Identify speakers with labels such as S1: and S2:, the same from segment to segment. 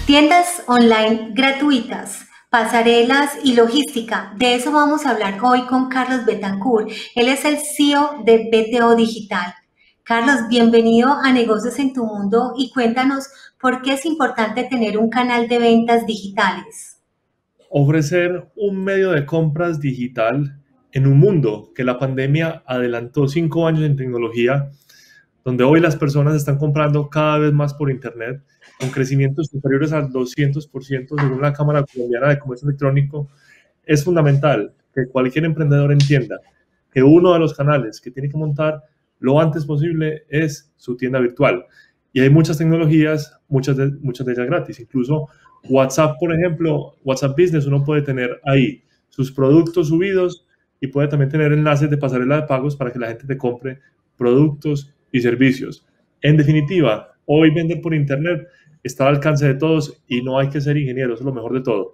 S1: Tiendas online gratuitas, pasarelas y logística. De eso vamos a hablar hoy con Carlos Betancourt. Él es el CEO de BTO Digital. Carlos, bienvenido a Negocios en tu Mundo y cuéntanos por qué es importante tener un canal de ventas digitales.
S2: Ofrecer un medio de compras digital en un mundo que la pandemia adelantó 5 años en tecnología, donde hoy las personas están comprando cada vez más por Internet, con crecimientos superiores al 200% según la Cámara Colombiana de Comercio Electrónico. Es fundamental que cualquier emprendedor entienda que uno de los canales que tiene que montar lo antes posible es su tienda virtual. Y hay muchas tecnologías, muchas de ellas gratis. Incluso WhatsApp, por ejemplo, WhatsApp Business, uno puede tener ahí sus productos subidos y puede también tener enlaces de pasarela de pagos para que la gente te compre productos y servicios. En definitiva, hoy vender por Internet está al alcance de todos y no hay que ser ingeniero, eso es lo mejor de todo.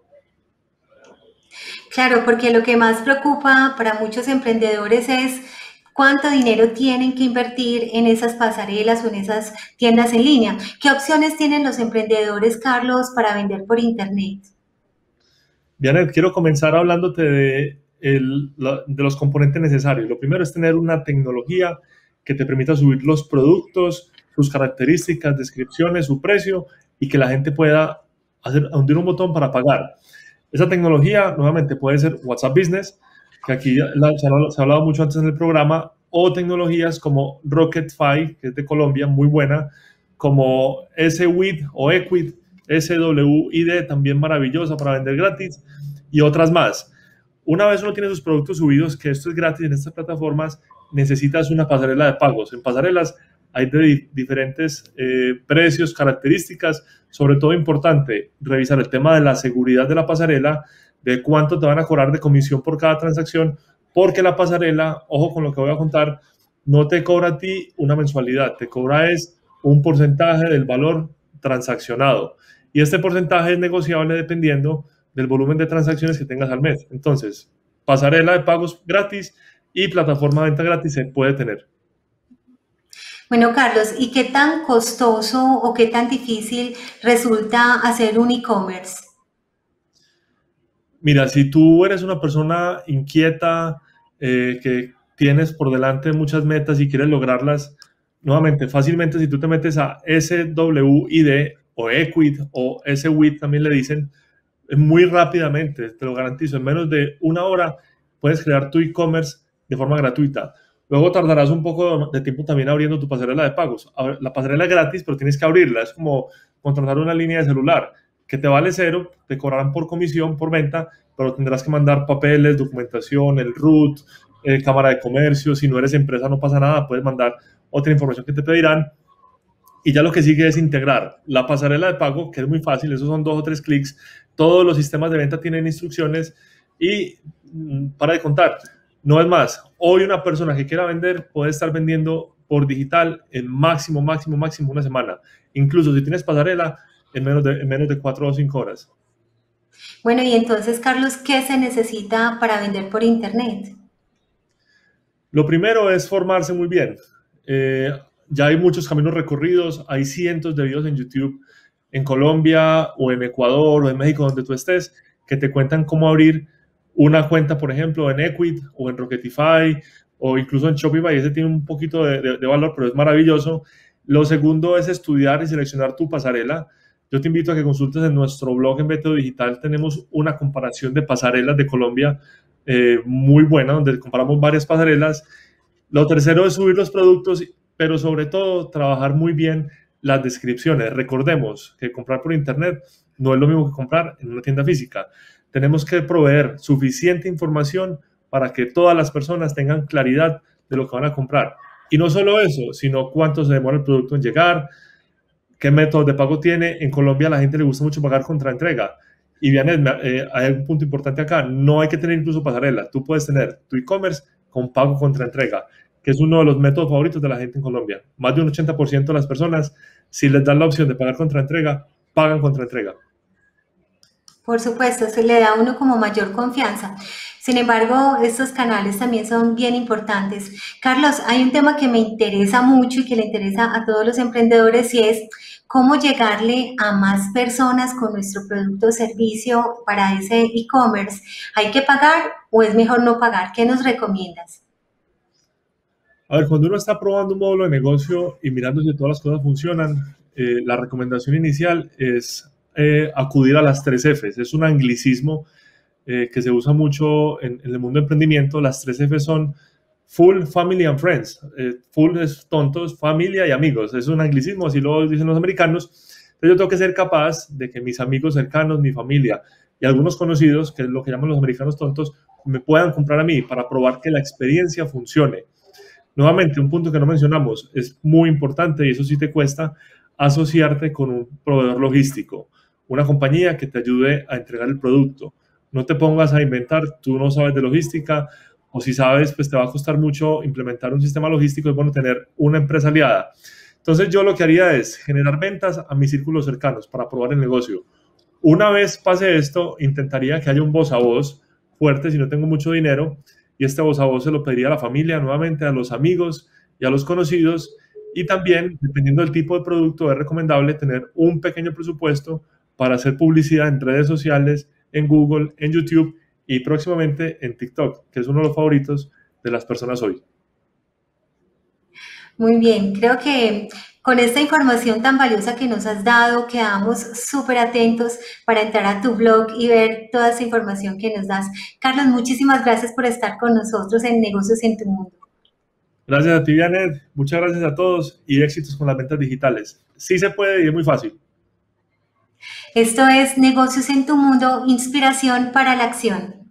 S1: Claro, porque lo que más preocupa para muchos emprendedores es cuánto dinero tienen que invertir en esas pasarelas o en esas tiendas en línea. ¿Qué opciones tienen los emprendedores, Carlos, para vender por Internet?
S2: Diana, quiero comenzar hablándote de los componentes necesarios. Lo primero es tener una tecnología que te permita subir los productos, sus características, descripciones, su precio y que la gente pueda hundir un botón para pagar. Esa tecnología, nuevamente, puede ser WhatsApp Business, que aquí se ha hablado mucho antes en el programa, o tecnologías como Rocketfy, que es de Colombia, muy buena, como SWID o Equid, SWID, también maravillosa para vender gratis, y otras más. Una vez uno tiene sus productos subidos, que esto es gratis en estas plataformas, necesitas una pasarela de pagos. En pasarelas hay de diferentes precios, características, sobre todo importante revisar el tema de la seguridad de la pasarela, de cuánto te van a cobrar de comisión por cada transacción, porque la pasarela, ojo con lo que voy a contar, no te cobra a ti una mensualidad, te cobra es un porcentaje del valor transaccionado. Y este porcentaje es negociable dependiendo del volumen de transacciones que tengas al mes. Entonces, pasarela de pagos gratis y plataforma de venta gratis se puede tener.
S1: Bueno, Carlos, ¿y qué tan costoso o qué tan difícil resulta hacer un e-commerce?
S2: Mira, si tú eres una persona inquieta, que tienes por delante muchas metas y quieres lograrlas, nuevamente, fácilmente, si tú te metes a SWID o Equid o SWID también le dicen, muy rápidamente, te lo garantizo, en menos de una hora puedes crear tu e-commerce de forma gratuita. Luego tardarás un poco de tiempo también abriendo tu pasarela de pagos. La pasarela es gratis, pero tienes que abrirla. Es como contratar una línea de celular que te vale cero, te cobrarán por comisión, por venta, pero tendrás que mandar papeles, documentación, el RUT, cámara de comercio. Si no eres empresa no pasa nada, puedes mandar otra información que te pedirán. Y ya lo que sigue es integrar la pasarela de pago, que es muy fácil, esos son 2 o 3 clics. Todos los sistemas de venta tienen instrucciones y para de contar. No es más, hoy una persona que quiera vender puede estar vendiendo por digital en máximo una semana. Incluso si tienes pasarela, en menos de 4 o 5 horas.
S1: Bueno, y entonces, Carlos, ¿qué se necesita para vender por Internet?
S2: Lo primero es formarse muy bien. Ya hay muchos caminos recorridos, hay cientos de videos en YouTube en Colombia o en Ecuador o en México, donde tú estés, que te cuentan cómo abrir una cuenta, por ejemplo, en Equid o en Rocketify o incluso en Shopify. Ese tiene un poquito de valor, pero es maravilloso. Lo segundo es estudiar y seleccionar tu pasarela. Yo te invito a que consultes en nuestro blog en BTO Digital. Tenemos una comparación de pasarelas de Colombia muy buena, donde comparamos varias pasarelas. Lo tercero es subir los productos, pero sobre todo trabajar muy bien las descripciones. Recordemos que comprar por Internet no es lo mismo que comprar en una tienda física. Tenemos que proveer suficiente información para que todas las personas tengan claridad de lo que van a comprar. Y no solo eso, sino cuánto se demora el producto en llegar, qué métodos de pago tiene. En Colombia a la gente le gusta mucho pagar contra entrega. Y bien, hay un punto importante acá, no hay que tener incluso pasarela. Tú puedes tener tu e-commerce con pago contra entrega, que es uno de los métodos favoritos de la gente en Colombia. Más de un 80% de las personas, si les dan la opción de pagar contra entrega, pagan contra entrega.
S1: Por supuesto, se le da a uno como mayor confianza. Sin embargo, estos canales también son bien importantes. Carlos, hay un tema que me interesa mucho y que le interesa a todos los emprendedores y es cómo llegarle a más personas con nuestro producto o servicio para ese e-commerce. ¿Hay que pagar o es mejor no pagar? ¿Qué nos recomiendas?
S2: A ver, cuando uno está probando un módulo de negocio y mirando si todas las cosas funcionan, la recomendación inicial es acudir a las tres Fs. Es un anglicismo que se usa mucho en el mundo de emprendimiento. Las tres F son Full, Family and Friends. Full es tontos, familia y amigos. Es un anglicismo, así lo dicen los americanos. Entonces yo tengo que ser capaz de que mis amigos cercanos, mi familia y algunos conocidos, que es lo que llaman los americanos tontos, me puedan comprar a mí para probar que la experiencia funcione. Nuevamente, un punto que no mencionamos es muy importante y eso sí te cuesta asociarte con un proveedor logístico, una compañía que te ayude a entregar el producto. No te pongas a inventar, tú no sabes de logística o si sabes, pues te va a costar mucho implementar un sistema logístico. Es bueno tener una empresa aliada. Entonces yo lo que haría es generar ventas a mis círculos cercanos para probar el negocio. Una vez pase esto, intentaría que haya un voz a voz fuerte si no tengo mucho dinero y este voz a voz se lo pediría a la familia, nuevamente a los amigos y a los conocidos. Y también, dependiendo del tipo de producto, es recomendable tener un pequeño presupuesto para hacer publicidad en redes sociales, en Google, en YouTube y próximamente en TikTok, que es uno de los favoritos de las personas hoy.
S1: Muy bien, creo que con esta información tan valiosa que nos has dado, quedamos súper atentos para entrar a tu blog y ver toda esa información que nos das. Carlos, muchísimas gracias por estar con nosotros en Negocios en tu Mundo.
S2: Gracias a ti, Janet. Muchas gracias a todos y éxitos con las ventas digitales. Sí se puede y es muy fácil.
S1: Esto es Negocios en tu Mundo, inspiración para la acción.